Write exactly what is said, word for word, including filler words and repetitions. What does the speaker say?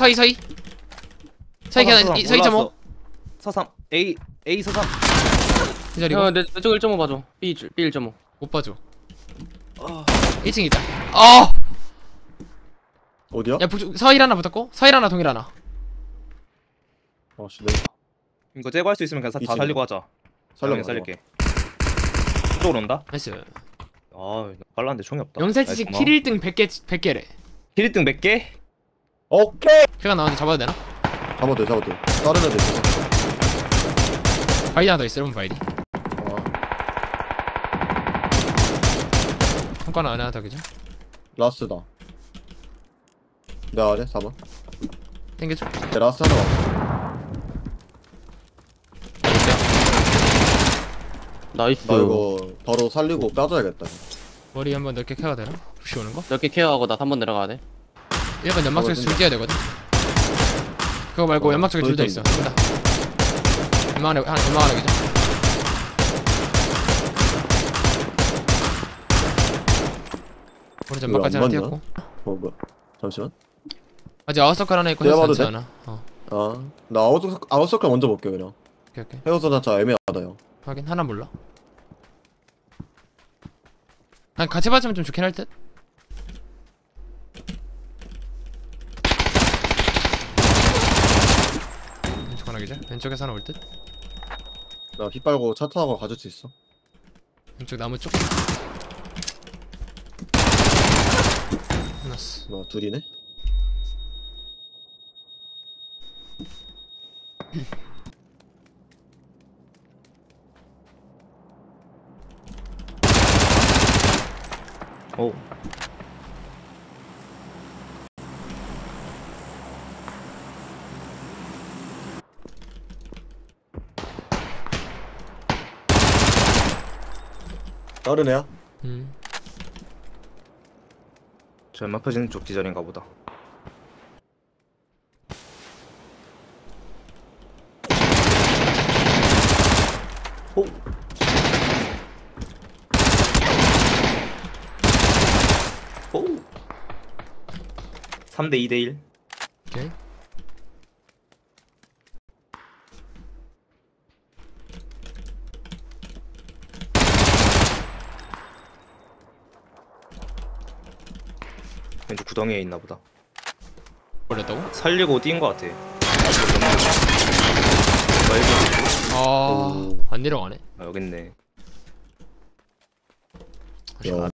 서희 서희 서희 계단 서희 일 점 오 서삼 A A 서삼 기다리고 야, 내, 내쪽 일 점 오 봐줘. B, B 일 점 오. 못 봐줘. 어... 일 층 있다. 어! 어디야? 야 북쪽 서일 하나 붙었고 서일 하나 동일 하나. 어씨 내 이거 제거할 수 있으면 그냥 다 이층이야. 살리고 하자. 살려 살릴게. 이쪽으로 온다. 나이스. 아 빨랐는데 총이 없다. 영살치식 킬 일 등 백 개 백 개래. 킬 일 등 몇 개? 오케이. 걔가 나한테 잡아도 되나? 잡아도 돼 잡아도 돼. 다른 애들 있어. 바이디 하나 더 있어. 여러분 바이디. 어. 한건 안에 하나 더 그죠? 라스다. 내가 아래 사 번. 땡겨줘. 내 라스 하나 와. 나이스. 나 이거 바로 살리고 빠져야겠다. 머리 한번 넓게 캐가 되나? 푸시 오는 거? 넓게 케어하고 나 삼 번 내려가야 돼. 일 번 연막 쪽에서 어, 줄 띄어야 되거든. 그거 말고 어, 연막 쪽에 둘 더 있어. 된다. 연막 하나, 하나, 연막 하나 그죠? 오른쪽 연막까지 하나 왜안 맞냐? 띄었고. 어 뭐야? 잠시만. 아직 아웃서클 하나 있고 내가 해서 봐도 많지 돼? 않아. 어, 아, 나 아웃서 아웃서클 먼저 볼게 그냥. 오케이 오케이. 헤어서 자차 애매하다 형. 하긴 하나 몰라. 아니 같이 봐주면 좀 좋긴 할 듯. 왼쪽 하나 기절. 왼쪽에서 하나 올 듯. 나 피 빨고 차 타고 가줄 수 있어. 왼쪽 나무 쪽. 끝났어. 나 둘이네. 오. 다른 애야? 음. 저 연막 펴지는 쪽 기절인가 보다. 오. 오. 삼 대 이 대 일. 오케이. 왼쪽 구덩이에 있나 보다. 버렸다고? 살리고 뛴 거 같아. 아, 안 내려가네. 아 여기 있네. 야,